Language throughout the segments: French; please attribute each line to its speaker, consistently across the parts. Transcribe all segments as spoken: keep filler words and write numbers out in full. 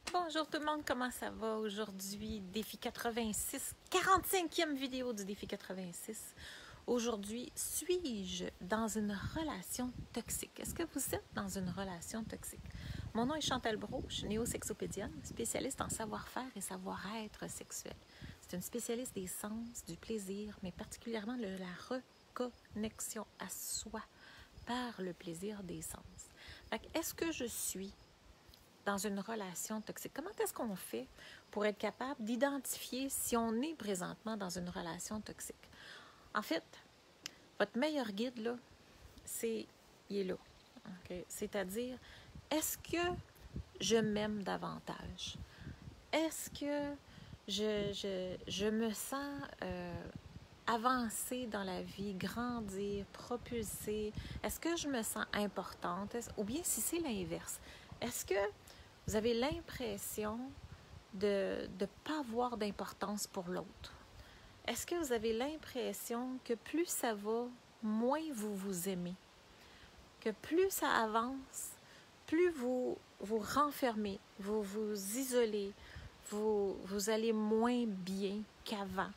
Speaker 1: Bonjour tout le monde, comment ça va aujourd'hui? Défi quatre-vingt-six, quarante-cinquième vidéo du défi quatre-vingt-six. Aujourd'hui, suis-je dans une relation toxique? Est-ce que vous êtes dans une relation toxique? Mon nom est Chantal Brault, je suis néo-sexopédienne, spécialiste en savoir-faire et savoir-être sexuel. C'est une spécialiste des sens, du plaisir, mais particulièrement de la reconnexion à soi par le plaisir des sens. Est-ce que je suis dans une relation toxique? Comment est-ce qu'on fait pour être capable d'identifier si on est présentement dans une relation toxique? En fait, votre meilleur guide, là, c'est, il est là. Okay? C'est-à-dire, est-ce que je m'aime davantage? Est-ce que je, je, je me sens euh, avancer dans la vie, grandir, propulser? Est-ce que je me sens importante? Ou bien si c'est l'inverse, est-ce que vous avez l'impression de ne pas avoir d'importance pour l'autre? Est-ce que vous avez l'impression que plus ça va, moins vous vous aimez? Que plus ça avance, plus vous vous renfermez, vous vous isolez, vous, vous allez moins bien qu'avant?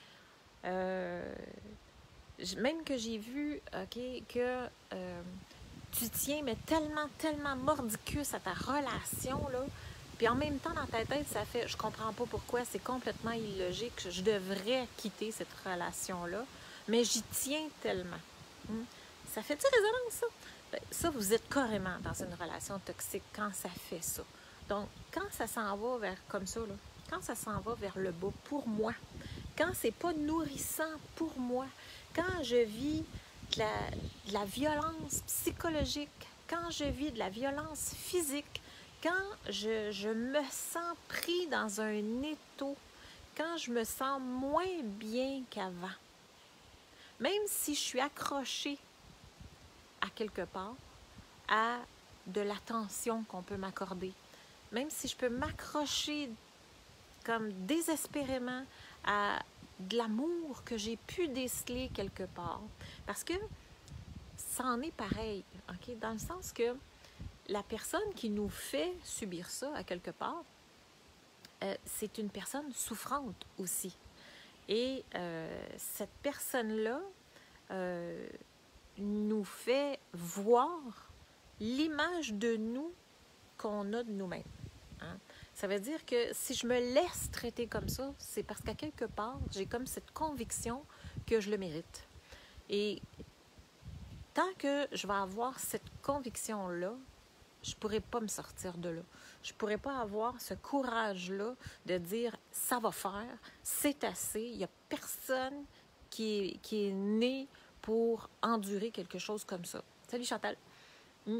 Speaker 1: Euh, même que j'ai vu, OK, que euh, tu tiens, mais tellement, tellement mordicus à ta relation, là. Puis en même temps, dans ta tête, ça fait, je comprends pas pourquoi, c'est complètement illogique, je devrais quitter cette relation-là, mais j'y tiens tellement. Hum? Ça fait-tu résonance, ça? Ben, ça, vous êtes carrément dans une relation toxique quand ça fait ça. Donc, quand ça s'en va vers, comme ça, là, quand ça s'en va vers le bas, pour moi, quand c'est pas nourrissant pour moi, quand je vis de la, de la violence psychologique, quand je vis de la violence physique, quand je, je me sens pris dans un étau, quand je me sens moins bien qu'avant, même si je suis accrochée à quelque part à de l'attention qu'on peut m'accorder, même si je peux m'accrocher comme désespérément à de l'amour que j'ai pu déceler quelque part, parce que ça en est pareil, ok? Dans le sens que la personne qui nous fait subir ça à quelque part, euh, c'est une personne souffrante aussi. Et euh, cette personne-là euh, nous fait voir l'image de nous qu'on a de nous-mêmes. Hein? Ça veut dire que si je me laisse traiter comme ça, c'est parce qu'à quelque part, j'ai comme cette conviction que je le mérite. Et tant que je vais avoir cette conviction-là, je ne pourrai pas me sortir de là. Je ne pourrai pas avoir ce courage-là de dire « ça va faire, c'est assez ». Il n'y a personne qui est, qui est né pour endurer quelque chose comme ça. Salut Chantal. Mmh.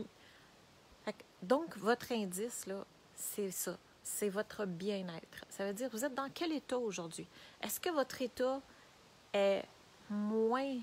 Speaker 1: Donc, votre indice, là, c'est ça. C'est votre bien-être. Ça veut dire, vous êtes dans quel état aujourd'hui? Est-ce que votre état est moins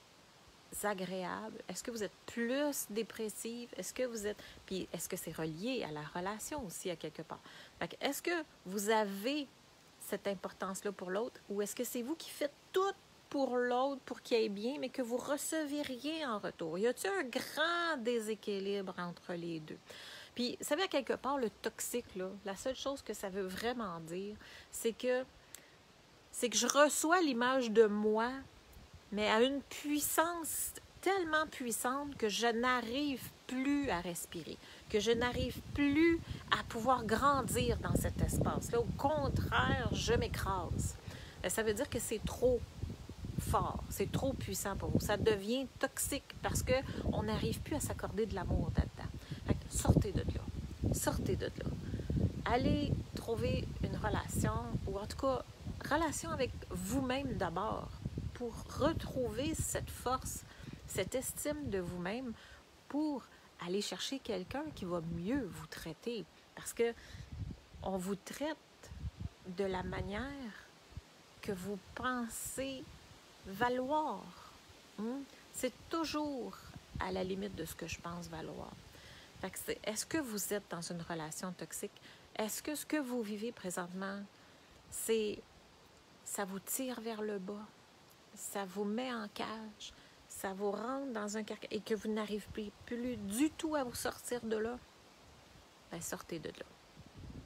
Speaker 1: agréable? Est-ce que vous êtes plus dépressive? Est-ce que vous êtes... Puis, est-ce que c'est relié à la relation aussi, à quelque part? Fait que, est-ce que vous avez cette importance-là pour l'autre? Ou est-ce que c'est vous qui faites tout pour l'autre, pour qu'il aille bien, mais que vous ne recevez rien en retour? Y a-t-il un grand déséquilibre entre les deux? Puis, vous savez, à quelque part, le toxique, là, la seule chose que ça veut vraiment dire, c'est que, c'est que je reçois l'image de moi, mais à une puissance tellement puissante que je n'arrive plus à respirer, que je n'arrive plus à pouvoir grandir dans cet espace-là. Au contraire, je m'écrase. Ça veut dire que c'est trop fort, c'est trop puissant pour vous. Ça devient toxique parce qu'on n'arrive plus à s'accorder de l'amour là-dedans. Fait que sortez de là. Sortez de là. Allez trouver une relation, ou en tout cas, relation avec vous-même d'abord, pour retrouver cette force, cette estime de vous-même, pour aller chercher quelqu'un qui va mieux vous traiter. Parce que on vous traite de la manière que vous pensez valoir. Hum? C'est toujours à la limite de ce que je pense valoir. Fait que c'est, est-ce que vous êtes dans une relation toxique? Est-ce que ce que vous vivez présentement, c'est, ça vous tire vers le bas, ça vous met en cage, ça vous rentre dans un carcan et que vous n'arrivez plus, plus du tout à vous sortir de là? Ben, sortez de là.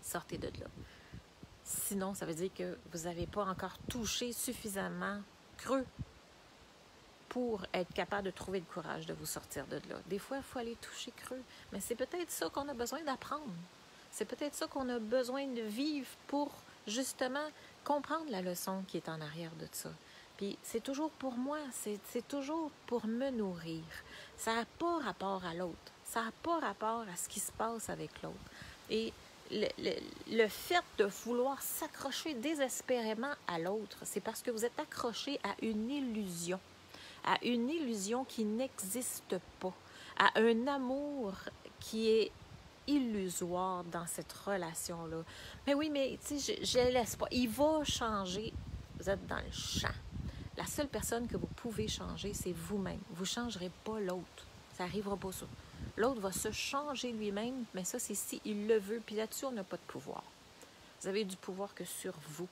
Speaker 1: sortez de là. Sinon, ça veut dire que vous n'avez pas encore touché suffisamment creux pour être capable de trouver le courage de vous sortir de là. Des fois, il faut aller toucher creux, mais c'est peut-être ça qu'on a besoin d'apprendre. C'est peut-être ça qu'on a besoin de vivre pour, justement, comprendre la leçon qui est en arrière de ça. Puis c'est toujours pour moi, c'est, c'est toujours pour me nourrir. Ça n'a pas rapport à l'autre. Ça n'a pas rapport à ce qui se passe avec l'autre. Et le, le, le fait de vouloir s'accrocher désespérément à l'autre, c'est parce que vous êtes accroché à une illusion. À une illusion qui n'existe pas. À un amour qui est illusoire dans cette relation-là. Mais oui, mais tu sais, je ne laisse pas. Il va changer. Vous êtes dans le champ. La seule personne que vous pouvez changer, c'est vous-même. Vous ne changerez pas l'autre. Ça n'arrivera pas ça. L'autre va se changer lui-même, mais ça, c'est si il le veut. Puis là-dessus, on n'a pas de pouvoir. Vous avez du pouvoir que sur vous.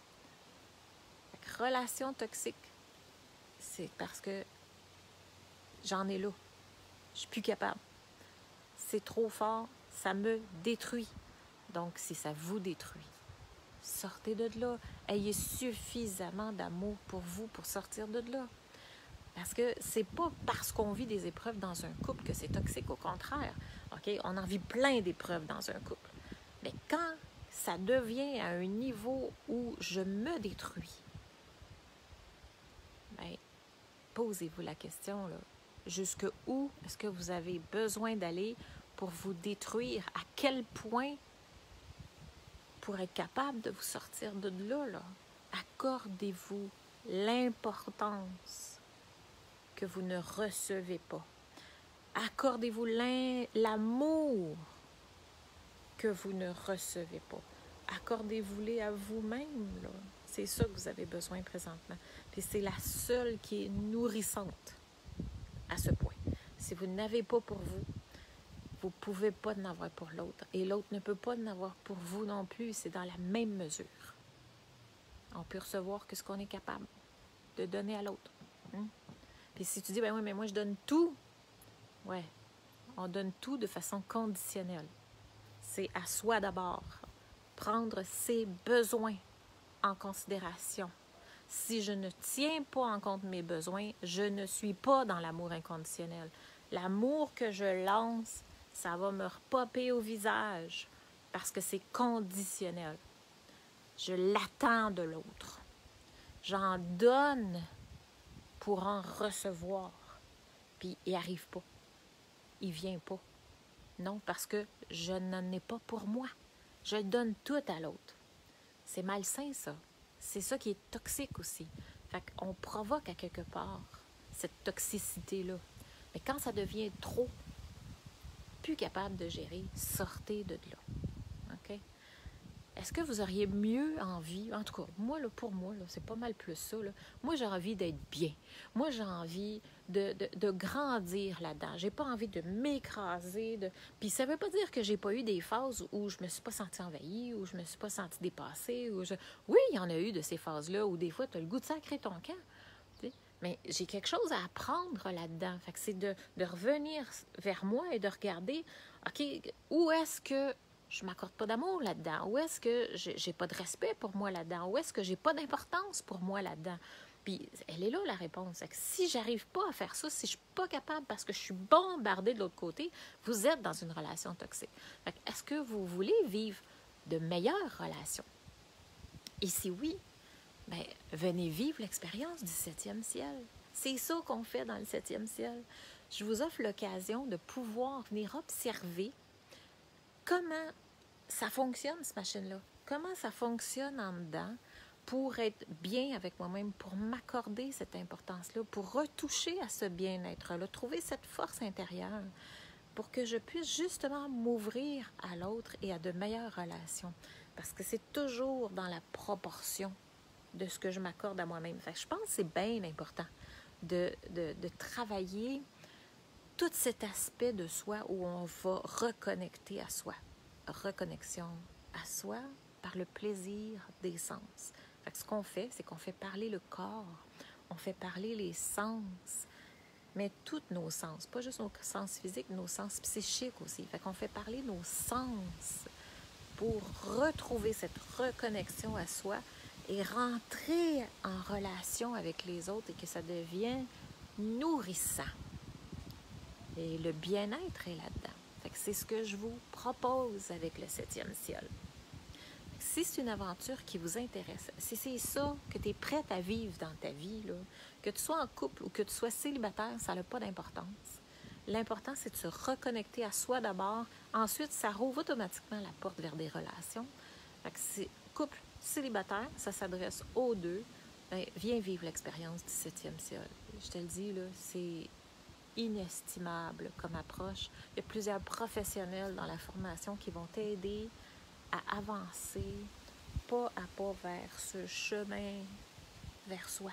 Speaker 1: La relation toxique, c'est parce que j'en ai là. Je suis plus capable. C'est trop fort. Ça me détruit. Donc, si ça vous détruit, sortez de là. Ayez suffisamment d'amour pour vous pour sortir de là. Parce que c'est pas parce qu'on vit des épreuves dans un couple que c'est toxique, au contraire. Okay? On en vit plein d'épreuves dans un couple. Mais quand ça devient à un niveau où je me détruis, bien, posez-vous la question, là. Jusqu'où est-ce que vous avez besoin d'aller pour vous détruire? À quel point pour être capable de vous sortir de là, là? Accordez-vous l'importance que vous ne recevez pas. Accordez-vous l'amour que vous ne recevez pas. Accordez-vous-les à vous-même, là. C'est ça que vous avez besoin présentement. Puis c'est la seule qui est nourrissante à ce point. Si vous n'avez pas pour vous, vous ne pouvez pas en avoir pour l'autre. Et l'autre ne peut pas en avoir pour vous non plus. C'est dans la même mesure. On peut recevoir que ce qu'on est capable de donner à l'autre. Hein? Puis si tu dis, ben oui, mais moi je donne tout. Ouais, on donne tout de façon conditionnelle. C'est à soi d'abord. Prendre ses besoins en considération. Si je ne tiens pas en compte mes besoins, je ne suis pas dans l'amour inconditionnel. L'amour que je lance, ça va me repopper au visage parce que c'est conditionnel. Je l'attends de l'autre. J'en donne pour en recevoir. Puis il n'arrive pas. Il ne vient pas. Non, parce que je n'en ai pas pour moi. Je donne tout à l'autre. C'est malsain, ça. C'est ça qui est toxique aussi. Fait qu'on provoque à quelque part cette toxicité-là. Mais quand ça devient trop, plus capable de gérer, sortez de là. OK? Est-ce que vous auriez mieux envie, en tout cas, moi, là, pour moi, là, c'est pas mal plus ça. Là. Moi, j'ai envie d'être bien. Moi, j'ai envie de, de, de grandir là-dedans. J'ai pas envie de m'écraser. De... Puis ça veut pas dire que j'ai pas eu des phases où je me suis pas sentie envahie, où je me suis pas sentie dépassée. Où je... Oui, il y en a eu de ces phases-là où des fois, tu as le goût de sacrer ton camp. Tu sais? Mais j'ai quelque chose à apprendre là-dedans. Fait que c'est de, de revenir vers moi et de regarder, OK, où est-ce que je ne m'accorde pas d'amour là-dedans? Où est-ce que j'ai, j'ai pas de respect pour moi là-dedans? Où est-ce que j'ai pas d'importance pour moi là-dedans? Puis, elle est là, la réponse. C'est que si j'arrive pas à faire ça, si je suis pas capable parce que je suis bombardée de l'autre côté, vous êtes dans une relation toxique. Fait que, est-ce que vous voulez vivre de meilleures relations? Et si oui, bien, venez vivre l'expérience du septième ciel. C'est ça qu'on fait dans le septième ciel. Je vous offre l'occasion de pouvoir venir observer comment ça fonctionne, cette machine-là. Comment ça fonctionne en dedans pour être bien avec moi-même, pour m'accorder cette importance-là, pour retoucher à ce bien-être-là, trouver cette force intérieure, pour que je puisse justement m'ouvrir à l'autre et à de meilleures relations. Parce que c'est toujours dans la proportion de ce que je m'accorde à moi-même. Fait que je pense que c'est bien important de, de, de travailler tout cet aspect de soi où on va reconnecter à soi. Reconnexion à soi par le plaisir des sens. Fait que ce qu'on fait, c'est qu'on fait parler le corps, on fait parler les sens, mais tous nos sens, pas juste nos sens physiques, nos sens psychiques aussi. Fait qu'on fait parler nos sens pour retrouver cette reconnexion à soi et rentrer en relation avec les autres et que ça devienne nourrissant. Et le bien-être est là-dedans. Fait que c'est ce que je vous propose avec le septième ciel. Si c'est une aventure qui vous intéresse, si c'est ça que tu es prête à vivre dans ta vie, là, que tu sois en couple ou que tu sois célibataire, ça n'a pas d'importance. L'important, c'est de se reconnecter à soi d'abord. Ensuite, ça rouvre automatiquement la porte vers des relations. Fait que c'est couple, célibataire, ça s'adresse aux deux. Bien, viens vivre l'expérience du septième ciel. Je te le dis, là, c'est inestimable comme approche. Il y a plusieurs professionnels dans la formation qui vont t'aider à avancer pas à pas vers ce chemin vers soi.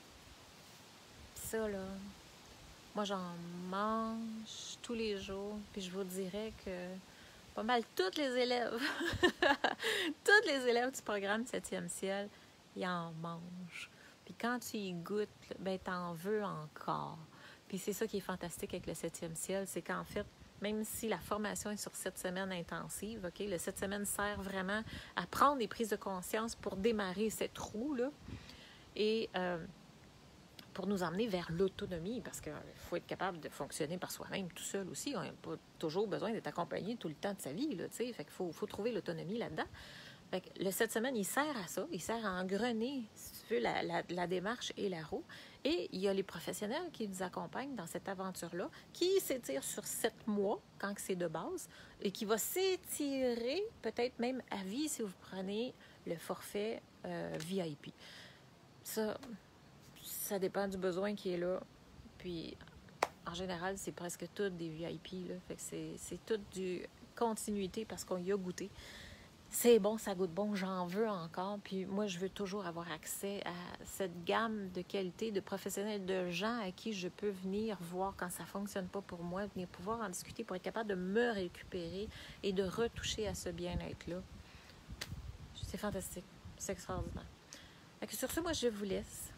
Speaker 1: Puis ça, là, moi, j'en mange tous les jours, puis je vous dirais que pas mal tous les élèves, tous les élèves du programme septième ciel, ils en mangent. Puis quand tu y goûtes, ben t'en veux encore. Puis c'est ça qui est fantastique avec le septième ciel, c'est qu'en fait, même si la formation est sur sept semaines intensives, OK, le sept semaines sert vraiment à prendre des prises de conscience pour démarrer cette roue-là et euh, pour nous emmener vers l'autonomie, parce qu'il faut être capable de fonctionner par soi-même tout seul aussi. On n'a pas toujours besoin d'être accompagné tout le temps de sa vie, là, tu sais. Fait qu'il faut, faut trouver l'autonomie là-dedans. Fait que le sept semaines, il sert à ça. Il sert à engrener, si tu veux, la, la, la démarche et la roue. Et il y a les professionnels qui nous accompagnent dans cette aventure-là, qui s'étire sur sept mois, quand c'est de base, et qui va s'étirer peut-être même à vie si vous prenez le forfait euh, V I P. Ça, ça dépend du besoin qui est là. Puis, en général, c'est presque tout des V I P, là. Fait que c'est, c'est tout du continuité parce qu'on y a goûté. C'est bon, ça goûte bon, j'en veux encore. Puis moi, je veux toujours avoir accès à cette gamme de qualité, de professionnels, de gens à qui je peux venir voir quand ça ne fonctionne pas pour moi, venir pouvoir en discuter pour être capable de me récupérer et de retoucher à ce bien-être-là. C'est fantastique, c'est extraordinaire. Fait que sur ce, moi, je vous laisse.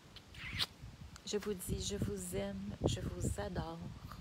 Speaker 1: Je vous dis, je vous aime, je vous adore.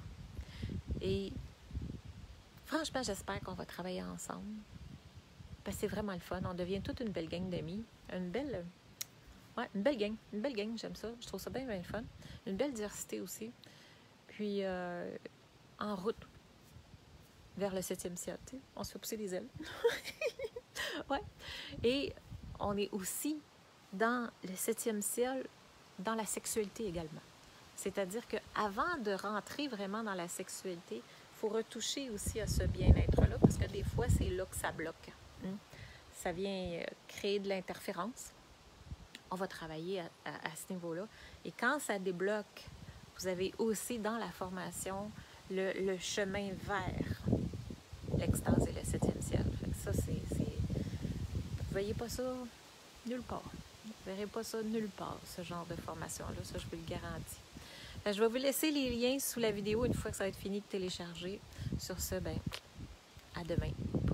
Speaker 1: Et franchement, j'espère qu'on va travailler ensemble. Parce que c'est vraiment le fun. On devient toute une belle gang d'amis. Une belle... Ouais, une belle gang. Une belle gang, j'aime ça. Je trouve ça bien, bien fun. Une belle diversité aussi. Puis, euh, en route vers le septième ciel, tu sais. On se fait pousser les ailes. Ouais. Et on est aussi dans le septième ciel, dans la sexualité également. C'est-à-dire qu'avant de rentrer vraiment dans la sexualité, il faut retoucher aussi à ce bien-être-là, parce que des fois, c'est là que ça bloque. Ça vient créer de l'interférence. On va travailler à, à, à ce niveau-là. Et quand ça débloque, vous avez aussi dans la formation le, le chemin vers l'extase et le septième ciel. Fait que ça, c'est, c'est... Vous ne voyez pas ça nulle part. Vous ne verrez pas ça nulle part, ce genre de formation-là. Ça, je vous le garantis. Fait que je vais vous laisser les liens sous la vidéo une fois que ça va être fini de télécharger. Sur ce, ben, à demain.